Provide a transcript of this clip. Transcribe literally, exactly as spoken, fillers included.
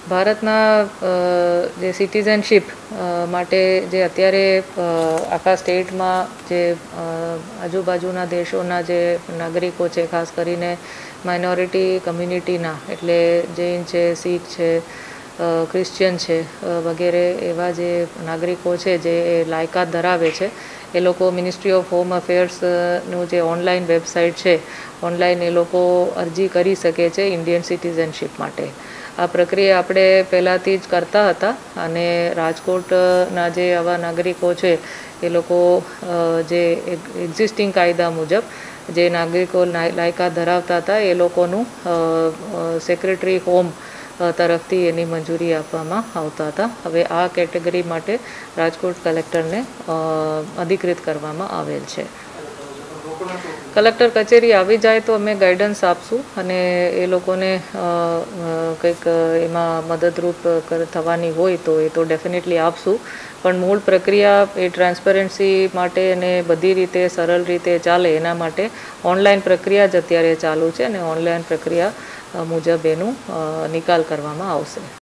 ભારતના જે સિટીઝનશીપ માટે જે અત્યારે આખા સ્ટેટમાં જે આજુબાજુના દેશોના જે નાગરિકો છે, ખાસ કરીને માઇનોરિટી કમ્યુનિટીના, એટલે જૈન છે, શીખ છે, ક્રિશ્ચિયન છે વગેરે એવા જે નાગરિકો છે જે લાયકાત ધરાવે છે, એ લોકો મિનિસ્ટ્રી ઓફ હોમ અફેર્સનું જે ઓનલાઈન વેબસાઇટ છે, ઓનલાઈન એ લોકો અરજી કરી શકે છે ઇન્ડિયન સિટીઝનશીપ માટે. આ પ્રક્રિયા આપણે પહેલાંથી જ કરતા હતા અને રાજકોટના જે આવા નાગરિકો છે એ લોકો જે એક્ઝિસ્ટિંગ કાયદા મુજબ જે નાગરિકો લાયકાત ધરાવતા હતા એ લોકોનું સેક્રેટરી હોમ તરફથી એની મંજૂરી આપવામાં આવતા હતા. હવે આ કેટેગરી માટે રાજકોટ કલેક્ટરને અધિકૃત કરવામાં આવેલ છે. કલેક્ટર કચેરી આવી જાય તો અમે ગાઈડન્સ આપશું અને એ લોકોને કંઈક એમાં મદદરૂપ થવાની હોય તો એ તો ડેફિનેટલી આપશું. પણ મૂળ પ્રક્રિયા એ ટ્રાન્સપરન્સી માટે અને બધી રીતે સરળ રીતે ચાલે એના માટે ઓનલાઈન પ્રક્રિયા જ અત્યારે ચાલુ છે અને ઓનલાઈન પ્રક્રિયા મુજબ એનું નિકાલ કરવામાં આવશે.